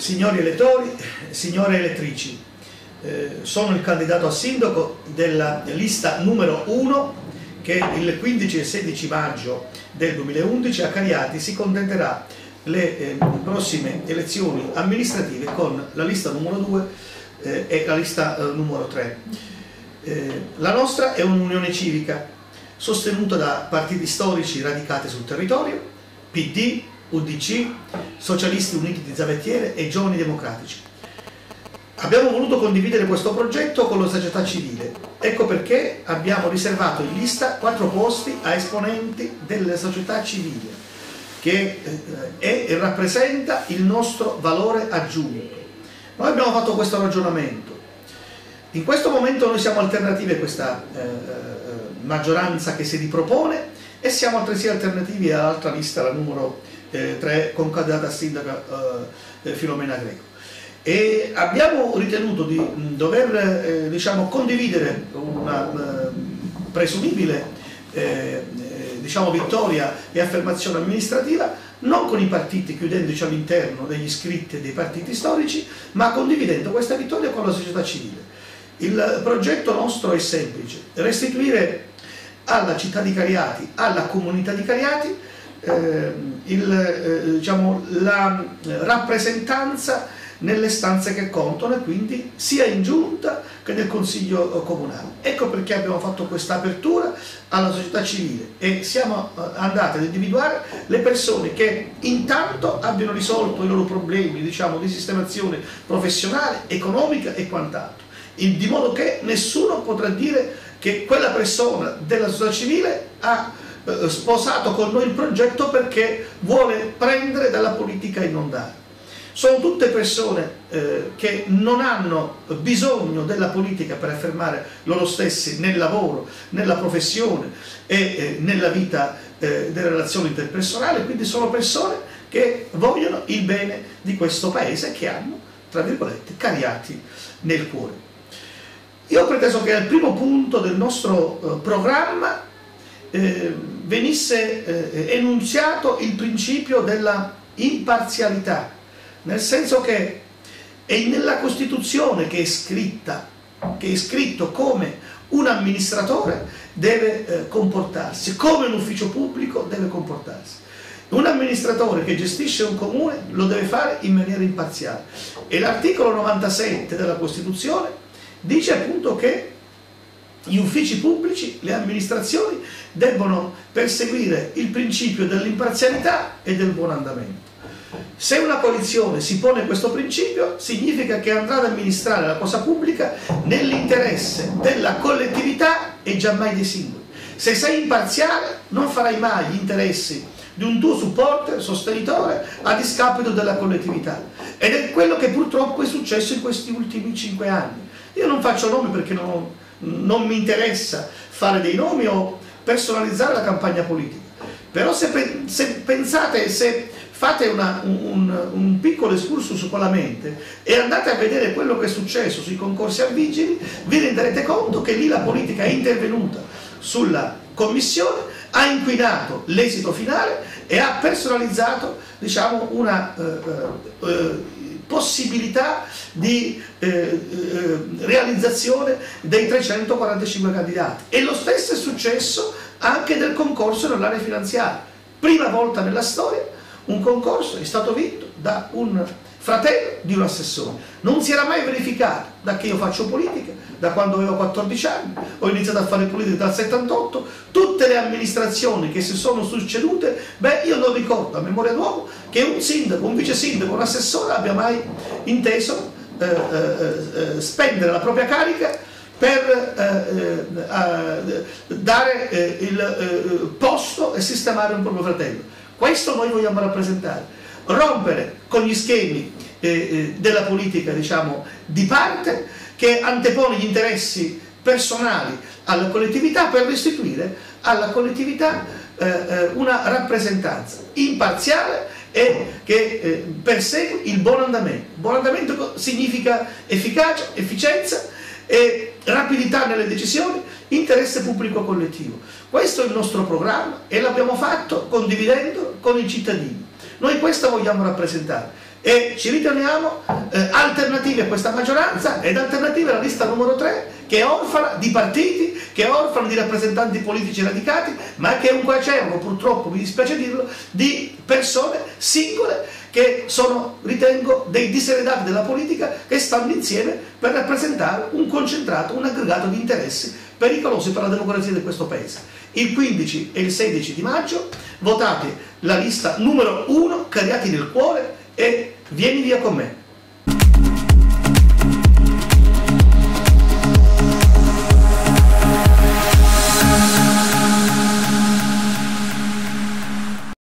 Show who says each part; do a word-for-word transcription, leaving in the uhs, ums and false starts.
Speaker 1: Signori elettori, signore elettrici, eh, sono il candidato a sindaco della lista numero uno che il quindici e sedici maggio del duemilaundici a Cariati si contenderà le eh, prossime elezioni amministrative con la lista numero due eh, e la lista eh, numero tre. Eh, la nostra è un'unione civica sostenuta da partiti storici radicati sul territorio, P D, U D C, Socialisti Uniti di Zavettiere e Giovani Democratici. Abbiamo voluto condividere questo progetto con la società civile, ecco perché abbiamo riservato in lista quattro posti a esponenti delle società civili, che è e rappresenta il nostro valore aggiunto. Noi abbiamo fatto questo ragionamento. In questo momento noi siamo alternativi a questa eh, maggioranza che si ripropone e siamo altresì alternativi all'altra lista, la numero eh, tre, con candidata a sindaca eh, Filomena Greco. E abbiamo ritenuto di mh, dover eh, diciamo, condividere una eh, presumibile eh, diciamo, vittoria e affermazione amministrativa non con i partiti, chiudendoci all'interno degli iscritti e dei partiti storici, ma condividendo questa vittoria con la società civile. Il progetto nostro è semplice: restituire alla città di Cariati, alla comunità di Cariati, eh, il, eh, diciamo, la rappresentanza nelle stanze che contano, e quindi sia in giunta che nel consiglio comunale. Ecco perché abbiamo fatto questa apertura alla società civile e siamo andati ad individuare le persone che intanto abbiano risolto i loro problemi, diciamo, di sistemazione professionale, economica e quant'altro, di modo che nessuno potrà dire che quella persona della società civile ha eh, sposato con noi il progetto perché vuole prendere dalla politica e non dare. Sono tutte persone eh, che non hanno bisogno della politica per affermare loro stessi nel lavoro, nella professione e eh, nella vita eh, delle relazioni interpersonali, quindi sono persone che vogliono il bene di questo paese, che hanno, tra virgolette, Cariati nel cuore. Io ho preteso che al primo punto del nostro eh, programma eh, venisse eh, enunziato il principio della imparzialità, nel senso che è nella Costituzione che è scritta, che è scritto come un amministratore deve eh, comportarsi, come un ufficio pubblico deve comportarsi. Un amministratore che gestisce un comune lo deve fare in maniera imparziale, e l'articolo novantasette della Costituzione dice appunto che gli uffici pubblici, le amministrazioni, debbono perseguire il principio dell'imparzialità e del buon andamento. Se una coalizione si pone questo principio, significa che andrà ad amministrare la cosa pubblica nell'interesse della collettività e giammai dei singoli. Se sei imparziale, non farai mai gli interessi di un tuo supporter, sostenitore, a discapito della collettività. Ed è quello che purtroppo è successo in questi ultimi cinque anni. Io non faccio nomi perché non, non mi interessa fare dei nomi o personalizzare la campagna politica, però se, se pensate, se fate una, un, un piccolo excursus con la mente e andate a vedere quello che è successo sui concorsi a vigili, vi renderete conto che lì la politica è intervenuta sulla commissione, ha inquinato l'esito finale e ha personalizzato, diciamo, una eh, eh, possibilità di eh, eh, realizzazione dei trecentoquarantacinque candidati. E lo stesso è successo anche nel concorso nell'area finanziaria. Prima volta nella storia un concorso è stato vinto da un fratello di un assessore. Non si era mai verificato da che io faccio politica, da quando avevo quattordici anni, ho iniziato a fare politica dal settantotto, tutte le amministrazioni che si sono succedute, beh, io non ricordo a memoria d'uomo che un sindaco, un vice sindaco, un assessore abbia mai inteso eh, eh, spendere la propria carica per eh, eh, dare eh, il eh, posto e sistemare un proprio fratello. Questo noi vogliamo rappresentare. Rompere con gli schemi eh, eh, della politica, diciamo, di parte, che antepone gli interessi personali alla collettività per restituire alla collettività eh, eh, una rappresentanza imparziale e che eh, persegue il buon andamento. Buon andamento significa efficacia, efficienza e rapidità nelle decisioni, interesse pubblico collettivo. Questo è il nostro programma e l'abbiamo fatto condividendo con i cittadini. Noi questo vogliamo rappresentare e ci riteniamo eh, alternativi a questa maggioranza ed alternative alla lista numero tre, che è orfana di partiti, che è orfana di rappresentanti politici radicati, ma che è un coacervo, purtroppo mi dispiace dirlo, di persone singole che sono, ritengo, dei diseredati della politica che stanno insieme per rappresentare un concentrato, un aggregato di interessi pericolosi per la democrazia di questo Paese. Il quindici e il sedici di maggio votate la lista numero uno, Cariati nel cuore, e vieni via con me.